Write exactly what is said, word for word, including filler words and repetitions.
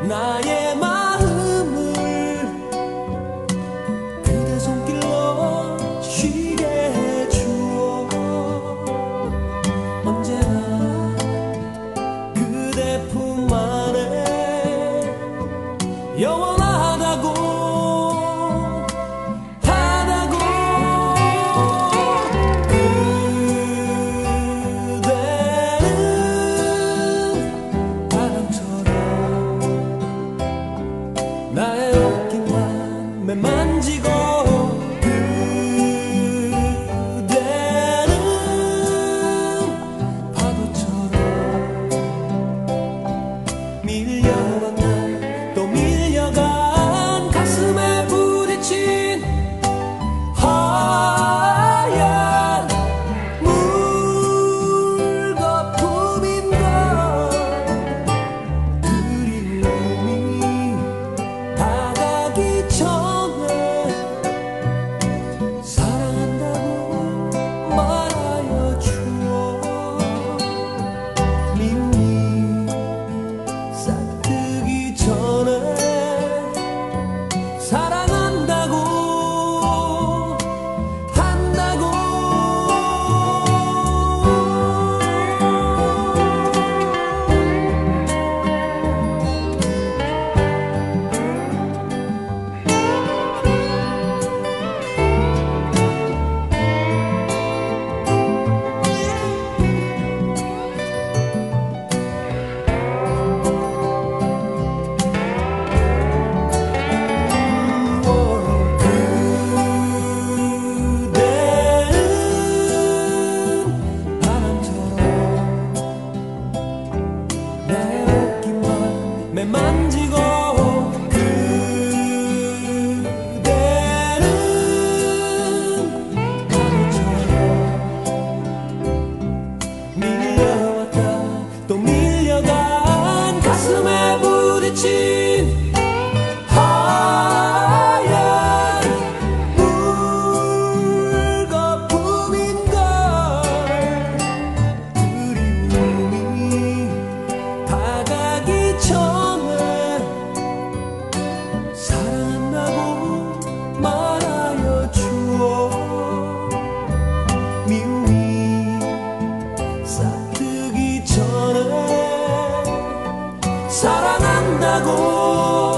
나의 마음을 그대 손길로 쉬게 해주어 언제나 그대 품 안에 영원하다고 나의 어깨만 매만지고 그대는 파도처럼 밀려왔다 또 밀려간 가슴에 부딪힌 하얀 물거품인걸 그리움이 다가기 전에 사랑한다고 말하여 주어 미움이 싹트기 전에 사랑한다고 한다고 만지고 그대는 파도처럼 밀려왔다 또 밀려간 가슴에 부딪힌 하얀 물거품인걸 그리움이 다가기 전 사랑한다고 말하여 주어 미움이 싹트기 전에 사랑한다고